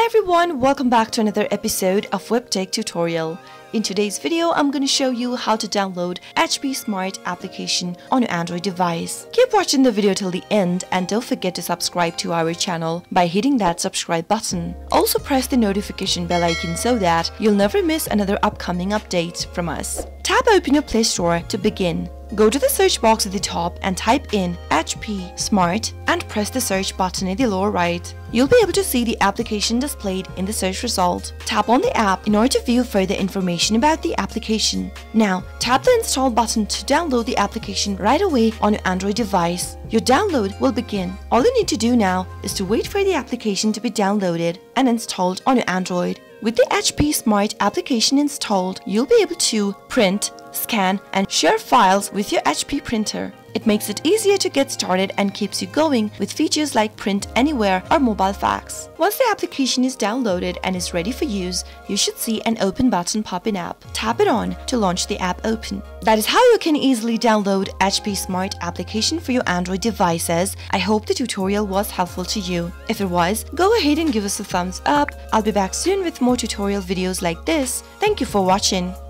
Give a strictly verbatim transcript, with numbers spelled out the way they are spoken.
Hi everyone, welcome back to another episode of Webtech Tutorial. In today's video, I'm going to show you how to download H P Smart application on your Android device. Keep watching the video till the end and don't forget to subscribe to our channel by hitting that subscribe button. Also press the notification bell icon so that you'll never miss another upcoming update from us. Tap open your Play Store to begin. Go to the search box at the top and type in H P Smart and press the search button in the lower right. You'll be able to see the application displayed in the search result. Tap on the app in order to view further information about the application. Now, tap the install button to download the application right away on your Android device. Your download will begin. All you need to do now is to wait for the application to be downloaded and installed on your Android. With the H P Smart application installed, you'll be able to print, scan, and share files with your H P printer. It makes it easier to get started and keeps you going with features like print anywhere or mobile fax. Once the application is downloaded and is ready for use, you should see an open button popping up. Tap it on to launch the app open. That is how you can easily download H P Smart application for your Android devices. I hope the tutorial was helpful to you. If it was, go ahead and give us a thumbs up. I'll be back soon with more tutorial videos like this. Thank you for watching.